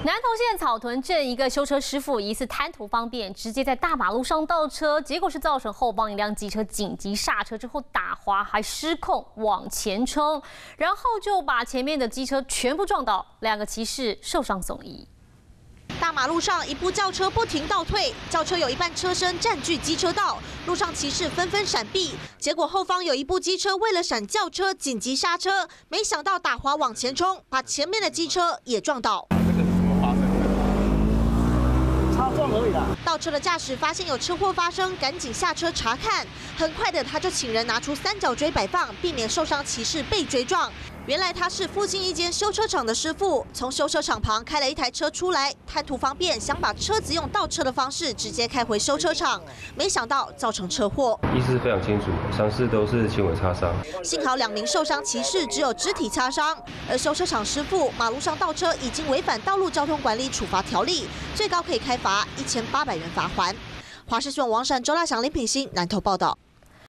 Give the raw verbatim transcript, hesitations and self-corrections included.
南投县草屯镇一个修车师傅疑似贪图方便，直接在大马路上倒车，结果是造成后方一辆机车紧急刹车之后打滑，还失控往前冲，然后就把前面的机车全部撞倒，两个骑士受伤送医。 大马路上，一部轿车不停倒退，轿车有一半车身占据机车道，路上骑士纷纷闪避，结果后方有一部机车为了闪轿车紧急刹车，没想到打滑往前冲，把前面的机车也撞倒。 这个是怎么发生的？ 擦撞而已啦。 倒车的驾驶发现有车祸发生，赶紧下车查看，很快的他就请人拿出三角锥摆放，避免受伤骑士被追撞。 原来他是附近一间修车厂的师傅，从修车厂旁开了一台车出来，贪图方便，想把车子用倒车的方式直接开回修车厂，没想到造成车祸。 意识非常清楚，伤势都是轻微擦伤。 幸好两名受伤骑士只有肢体擦伤，而修车厂师傅马路上倒车已经违反道路交通管理处罚条例，最高可以开罚一千八百元罚锾。华视新闻王善、周大祥、林品欣南投报道。